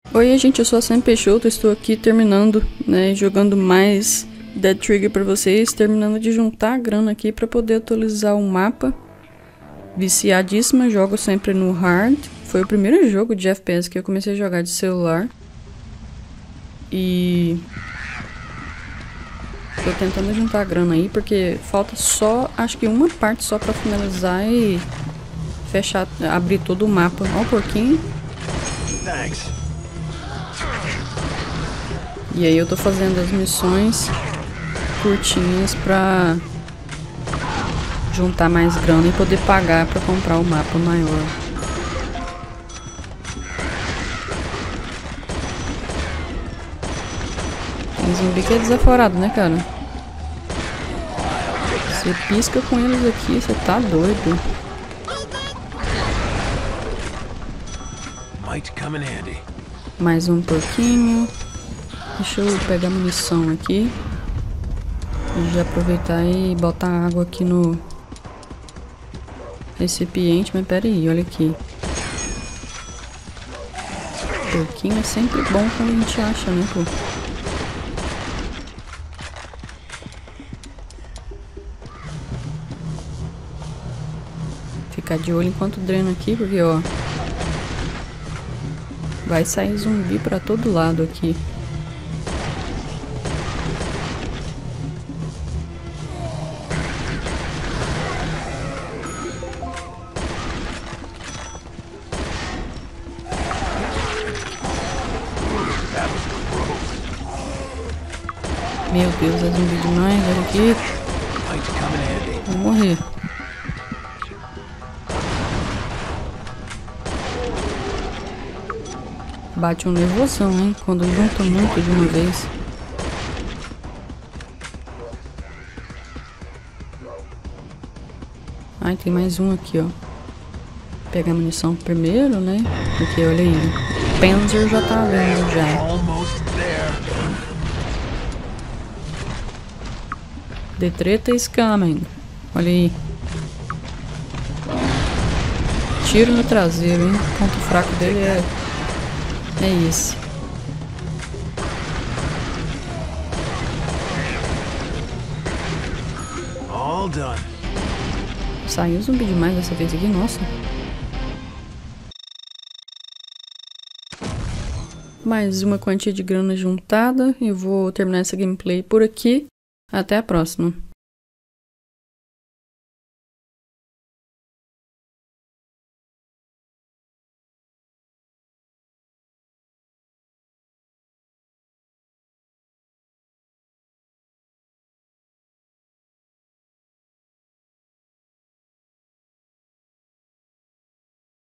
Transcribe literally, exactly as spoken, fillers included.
Oi gente, eu sou a Sam Peixoto, estou aqui terminando, né, jogando mais Dead Trigger pra vocês, terminando de juntar a grana aqui pra poder atualizar o mapa. Viciadíssima, jogo sempre no hard, foi o primeiro jogo de F P S que eu comecei a jogar de celular. E tô tentando juntar a grana aí, porque falta só, acho que uma parte só pra finalizar e fechar, abrir todo o mapa. Ó o porquinho. Thanks. E aí eu tô fazendo as missões curtinhas pra juntar mais grana e poder pagar pra comprar o mapa maior. Tem zumbi que é desaforado, né, cara? Você pisca com eles aqui, você tá doido. Might come in handy. Mais um porquinho. Deixa eu pegar munição aqui. E já aproveitar e botar água aqui no recipiente. Mas pera aí, olha aqui. Porquinho é sempre bom quando a gente acha, né, pô? Ficar de olho enquanto drena aqui, porque ó, vai sair zumbi pra todo lado aqui. Meu Deus, é zumbi demais, olha aqui. Vou morrer. Bate um nervosão, hein? Quando junta muito de uma vez. Ai, tem mais um aqui, ó. Pegar a munição primeiro, né? Porque olha aí. O Panzer já tá vendo já. The treta is coming. Olha aí. Tiro no traseiro, hein? O ponto fraco dele é... É esse. All done. Saiu zumbi demais dessa vez aqui, nossa. Mais uma quantia de grana juntada. Eu vou terminar essa gameplay por aqui. Até a próxima.